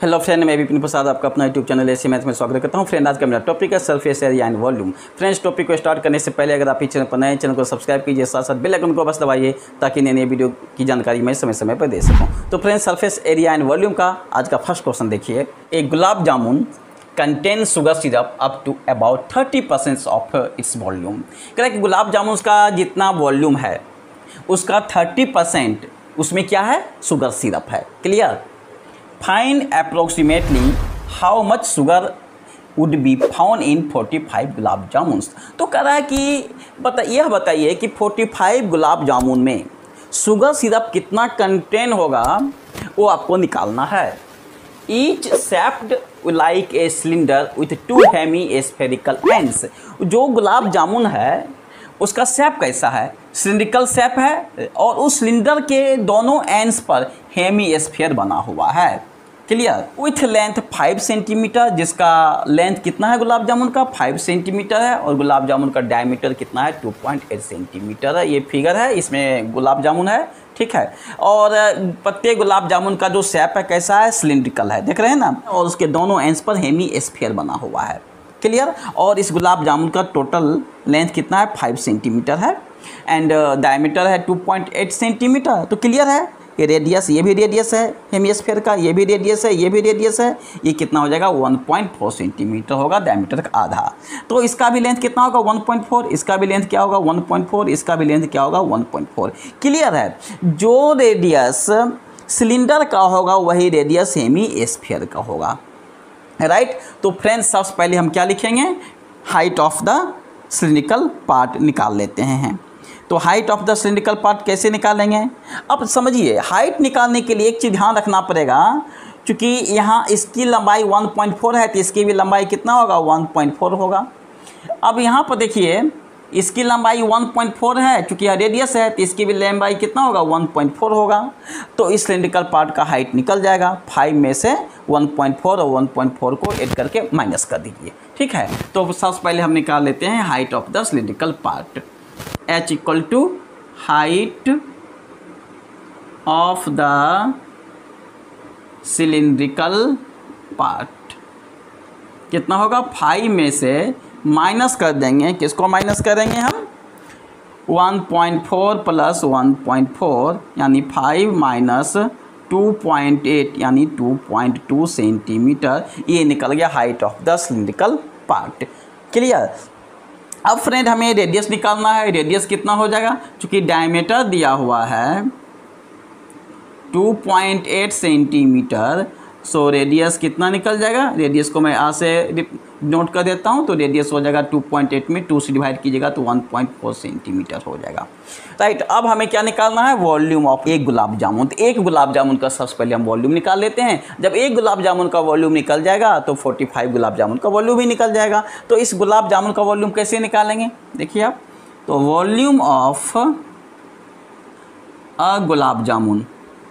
Hello friend, मैं विपिन प्रसाद आपका अपना यूट्यूब चैनल एसी मैथ में स्वागत करता हूं। फ्रेंड, आज का मेरा टॉपिक है surface area and volume. Friends, topic को स्टार्ट करने से पहले अगर आप इस चैनल पर नए, चैनल को सब्सक्राइब कीजिए, साथ साथ बेल आइकन को बस दबाइए ताकि नई नई वीडियो की जानकारी मैं समय समय पर दे सकूँ। तो friends, surface area and volume का आज का फर्स्ट क्वेश्चन देखिए। एक gulab jamun contain sugar syrup up to about 30% of its volume. कह रहा है कि गुलाब जामुन का जितना वॉल्यूम है उसका 30% उसमें क्या है, शुगर सिरप है। Clear? Find approximately how much sugar would be found in 45 gulab jamun. तो कह रहा है कि यह बताइए कि 45 गुलाब जामुन में शुगर सिरप कितना कंटेन होगा, वो आपको निकालना है। Each shaped like a cylinder with 2 hemispherical ends. जो गुलाब जामुन है उसका शेप कैसा है, सिलिंड्रिकल शेप है और उस सिलेंडर के दोनों एंड्स पर हेमी स्फीयर बना हुआ है। क्लियर? विथ लेंथ 5 सेंटीमीटर, जिसका लेंथ कितना है गुलाब जामुन का, 5 सेंटीमीटर है और गुलाब जामुन का डायमीटर कितना है, 2.8 सेंटीमीटर है। ये फिगर है, इसमें गुलाब जामुन है, ठीक है। और प्रत्येक गुलाब जामुन का जो शेप है कैसा है, सिलिंड्रिकल है, देख रहे हैं ना। और उसके दोनों एंड्स पर हेमी स्फीयर बना हुआ है। क्लियर? और इस गुलाब जामुन का टोटल लेंथ कितना है, 5 सेंटीमीटर है एंड डायमीटर है 2.8 सेंटीमीटर। तो क्लियर है, ये रेडियस, ये भी रेडियस है हेमिस्फीयर का, ये भी रेडियस है, ये भी रेडियस है। ये कितना हो जाएगा, 1.4 सेंटीमीटर होगा, डायमीटर का आधा। तो इसका भी लेंथ कितना होगा, 1.4। इसका भी लेंथ क्या होगा, 1.4। इसका भी लेंथ क्या होगा, 1.4। क्लियर है? जो रेडियस सिलेंडर का होगा वही रेडियस हेमिस्फीयर का होगा। राइट? तो फ्रेंड्स, सबसे पहले हम क्या लिखेंगे, height of the cylindrical part निकाल लेते हैं। तो height of the cylindrical part कैसे निकालेंगे? अब समझिए, हाइट निकालने के लिए एक चीज़ ध्यान रखना पड़ेगा, क्योंकि यहाँ इसकी लंबाई 1.4 है तो इसकी भी लंबाई कितना होगा, 1.4 होगा। अब यहाँ पर देखिए, इसकी लंबाई 1.4 है, क्योंकि यह रेडियस है तो इसकी भी लंबाई कितना होगा, 1.4 होगा। तो इस सिलिंड्रिकल पार्ट का हाइट निकल जाएगा। 5 में से 1.4 और 1.4 को ऐड करके माइनस कर दीजिए, ठीक है। तो सबसे पहले हम निकाल लेते हैं height of the cylindrical part. H equal to height of the cylindrical part कितना होगा, 5 में से माइनस कर देंगे, किसको माइनस करेंगे हम, 1.4 प्लस 1.4 यानी 5 माइनस 2.8 यानी 2.2 सेंटीमीटर। ये निकल गया height of the cylindrical part. Clear? अब फ्रेंड, हमें रेडियस निकालना है। रेडियस कितना हो जाएगा, क्योंकि डायमीटर दिया हुआ है 2.8 सेंटीमीटर। सो रेडियस कितना निकल जाएगा, रेडियस को मैं यहाँ से नोट कर देता हूँ। तो रेडियस हो जाएगा 2.8 में 2 से डिवाइड कीजिएगा तो 1.4 सेंटीमीटर हो जाएगा। राइट? अब हमें क्या निकालना है, वॉल्यूम ऑफ एक गुलाब जामुन। तो एक गुलाब जामुन का सबसे पहले हम वॉल्यूम निकाल लेते हैं। जब एक गुलाब जामुन का वॉल्यूम निकल जाएगा तो 45 गुलाब जामुन का वॉल्यूम भी निकल जाएगा। तो इस गुलाब जामुन का वॉल्यूम कैसे निकालेंगे, देखिए आप। तो volume of a gulab jamun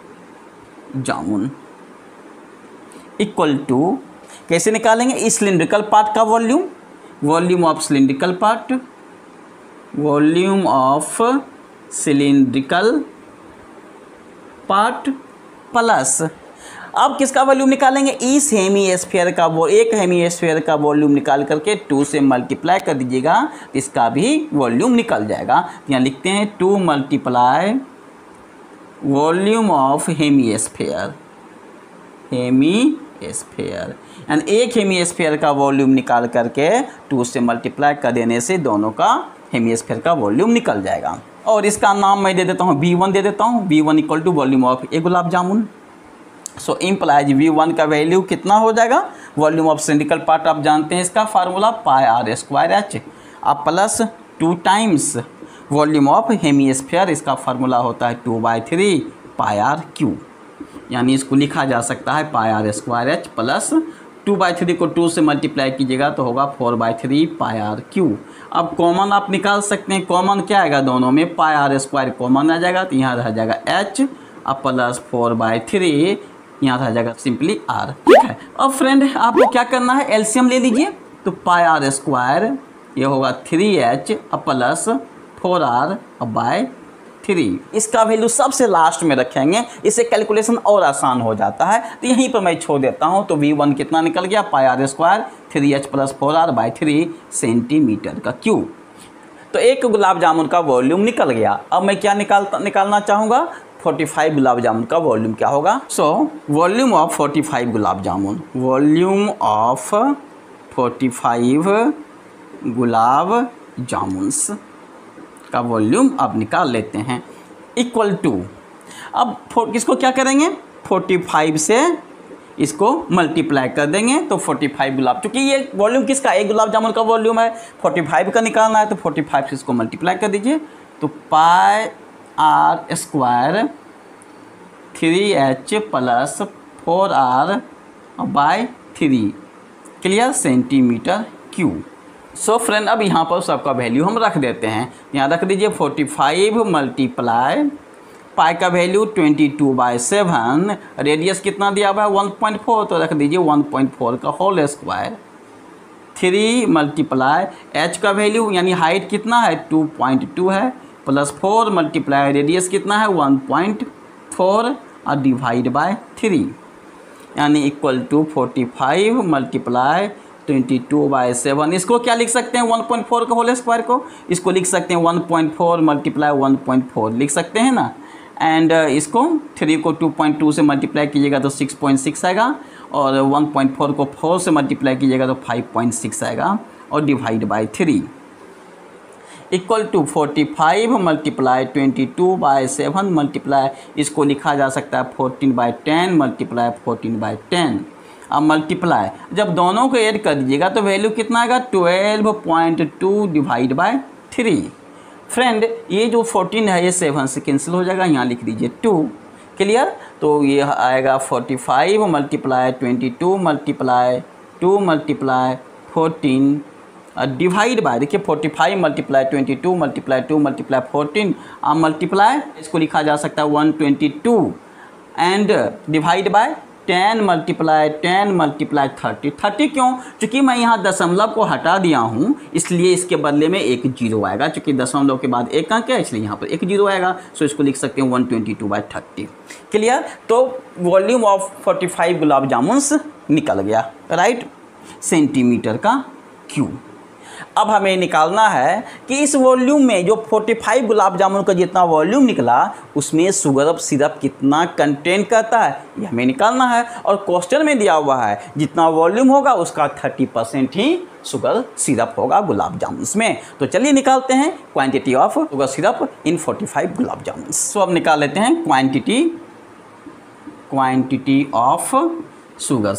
equal to, कैसे निकालेंगे, इस सिलिंड्रिकल पार्ट का volume, volume of cylindrical part, volume of cylindrical part plus, अब किसका वॉल्यूम निकालेंगे, इस हेमिस्फीयर का। वो एक हेमिस्फीयर का वॉल्यूम निकाल करके 2 से मल्टीप्लाई कर दीजिएगा तो इसका भी वॉल्यूम निकल जाएगा। यहाँ लिखते हैं 2 multiply volume of hemisphere, hemisphere and एक हेमिस्फीयर का वॉल्यूम निकाल करके 2 से मल्टीप्लाई कर देने से दोनों का हेमिस्फीयर का वॉल्यूम निकल जाएगा। और इसका नाम मैं दे देता हूँ V1 दे देता हूँ। V1 equal to volume of a gulab jamun. So implies V1 का वैल्यू कितना हो जाएगा, वॉल्यूम ऑफ सिलिंड्रिकल पार्ट आप जानते हैं इसका फार्मूला πr²h, आप plus 2 times volume of hemisphere, इसका फार्मूला होता है 2/3 πr⁴। यानी इसको लिखा जा सकता है πr² प्लस 2/3 को 2 से मल्टीप्लाई कीजिएगा तो होगा 4/3 πr⁴। अब कॉमन आप निकाल सकते हैं। कॉमन क्या आएगा दोनों में, πr² कॉमन आ जाएगा तो यहाँ रह जाएगा h अब प्लस 4/3 यहाँ रह जाएगा सिंपली r। ठीक है? अब फ्रेंड, आपको क्या करना है, एलसीएम ले लीजिए। तो πr² ये होगा 3h अब प्लस 4r/3 3। इसका वैल्यू सबसे लास्ट में रखेंगे, इससे कैलकुलेशन और आसान हो जाता है, तो यहीं पर मैं छोड़ देता हूँ। तो V1 कितना निकल गया, pi r square 3h + 4r/3 centimetre का क्यूब। तो एक गुलाब जामुन का वॉल्यूम निकल गया। अब मैं क्या निकालना चाहूँगा, 45 गुलाब जामुन का वॉल्यूम क्या होगा। So volume of 45 gulab jamun, volume of 45 gulab jamuns का वॉल्यूम अब निकाल लेते हैं, इक्वल टू, अब किसको क्या करेंगे, 45 से इसको मल्टीप्लाई कर देंगे तो 45 गुलाब, चूँकि ये वॉल्यूम किसका, एक गुलाब जामुन का वॉल्यूम है, 45 का निकालना है, तो 45 से इसको मल्टीप्लाई कर दीजिए, तो pi r square 3h + 4r/3 clear centimetre cube. So friend अब यहाँ पर सबका वैल्यू हम रख देते हैं, यहाँ रख दीजिए 45 मल्टीप्लाई पाई का वैल्यू 22/7, रेडियस कितना दिया हुआ है 1.4, तो रख दीजिए 1.4 का होल स्क्वायर, 3 मल्टीप्लाई h का वैल्यू यानी हाइट कितना है 2.2 है, प्लस 4 मल्टीप्लाई रेडियस कितना है 1.4 और डिवाइड बाय 3 यानी इक्वल टू 45 मल्टीप्लाई 22/7। इसको क्या लिख सकते हैं, 1.4 का होल स्क्वायर को इसको लिख सकते हैं 1.4 मल्टीप्लाई 1.4 लिख सकते हैं ना, एंड इसको 3 को 2.2 से मल्टीप्लाई कीजिएगा तो 6.6 आएगा, और 1.4 को 4 से मल्टीप्लाई कीजिएगा तो 5.6 आएगा, और divide by 3 equal to 45 multiply 22/7 multiply, इसको लिखा जा सकता है 14/10 मल्टीप्लाई 14/10। अब मल्टीप्लाई जब दोनों को ऐड कर दीजिएगा तो वैल्यू कितना आएगा 12.2 डिवाइड बाय 3। फ्रेंड ये जो 14 है ये 7 से कैंसिल हो जाएगा, यहाँ लिख दीजिए 2, क्लियर। तो ये आएगा 45 multiply 22 multiply 2 multiply 14 divide by, देखिए 45 मल्टीप्लाई 22 मल्टीप्लाई 2 मल्टीप्लाई 14 अब मल्टीप्लाई इसको लिखा जा सकता है 122 and divide by 10 multiply 10 multiply 30 क्यों, चूँकि मैं यहाँ दशमलव को हटा दिया हूँ इसलिए इसके बदले में एक जीरो आएगा, चूँकि दशमलव के बाद एक अंक है इसलिए यहाँ पर एक जीरो आएगा, सो इसको लिख सकते हैं 122/30, क्लियर। तो वॉल्यूम ऑफ 45 गुलाब जामुन्स निकल गया, राइट, सेंटीमीटर का क्यूब। अब हमें निकालना है कि इस वॉल्यूम में जो 45 गुलाब जामुन का जितना वॉल्यूम निकला उसमें शुगर सिरप कितना कंटेन करता है, ये हमें निकालना है। और क्वेश्चन में दिया हुआ है जितना वॉल्यूम होगा उसका 30% ही शुगर सिरप होगा गुलाब जामुन में। तो चलिए निकालते हैं quantity of sugar syrup in 45 gulab jamun. So अब निकाल लेते हैं क्वांटिटी ऑफ शुगर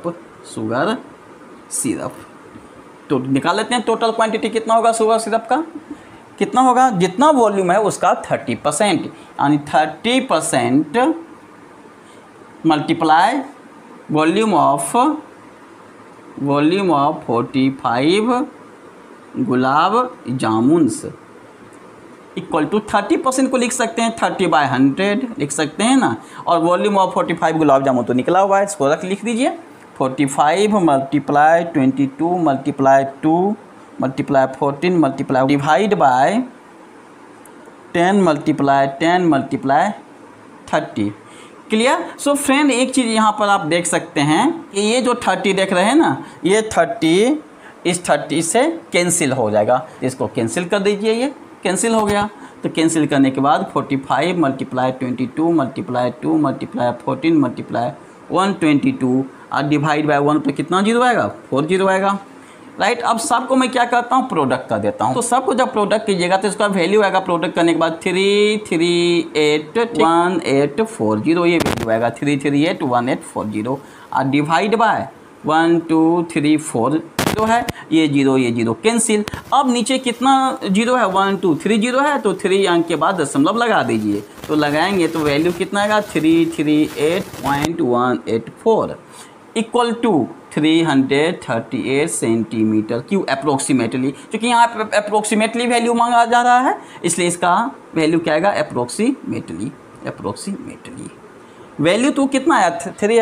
सिरप तो निकाल लेते हैं टोटल क्वांटिटी कितना होगा शुगर सिरप का, कितना होगा, जितना वॉल्यूम है उसका 30%, यानी 30% multiply volume of 45 gulab jamuns equal to 30% को लिख सकते हैं 30/100 लिख सकते हैं ना, और वॉल्यूम ऑफ 45 गुलाब जामुन तो निकला हुआ है, इसको लिख दीजिए 45 multiply 22 multiply 2 multiply 14 multiply divide by 10 multiply 10 multiply 30, clear. So friend एक चीज़ यहाँ पर आप देख सकते हैं कि ये जो 30 देख रहे हैं ना, ये 30 इस 30 से कैंसिल हो जाएगा, इसको कैंसिल कर दीजिए, ये कैंसिल हो गया। तो कैंसिल करने के बाद 45 मल्टीप्लाई 22 मल्टीप्लाई 2 मल्टीप्लाई 14 मल्टीप्लाई 122 और डिवाइड बाय 1 पे कितना जीरो आएगा 4 जीरो आएगा, राइट। अब सबको मैं क्या करता हूँ प्रोडक्ट कर देता हूँ, तो सबको जब प्रोडक्ट कीजिएगा तो इसका वैल्यू आएगा प्रोडक्ट करने के बाद 3381840, ये वैल्यू आएगा 3381840 और डिवाइड बाय 1 2 3 4 जीरो है, ये जीरो कैंसिल। अब नीचे कितना जीरो है 1 2 3 जीरो है, तो 3 अंक के बाद दशमलव लगा दीजिए, तो लगाएंगे तो वैल्यू कितना आएगा 338.184 equal to 338 centimetre cube approximately, क्योंकि यहाँ अप्रोक्सीमेटली वैल्यू मांगा जा रहा है इसलिए इसका वैल्यू क्या आएगा अप्रोक्सीमेटली। वैल्यू तो कितना आया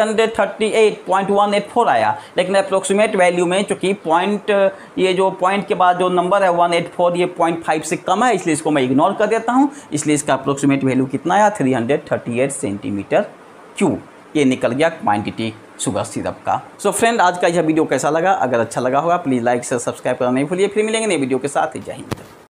338.184 आया, लेकिन अप्रोक्सीमेट वैल्यू में चूँकि पॉइंट, ये जो पॉइंट के बाद जो नंबर है 184 ये 0.5 से कम है, इसलिए इसको मैं इग्नोर कर देता हूँ। इसलिए इसका अप्रोक्सीमेट वैल्यू कितना आया 338 सेंटीमीटर क्यूब। ये निकल गया क्वांटिटी शुगर सिरप का। सो फ्रेंड, आज का यह वीडियो कैसा लगा? अगर अच्छा लगा होगा प्लीज़ लाइक से सब्सक्राइब करना नहीं भूलिए। फिर मिलेंगे नए वीडियो के साथ ही। जय हिंद।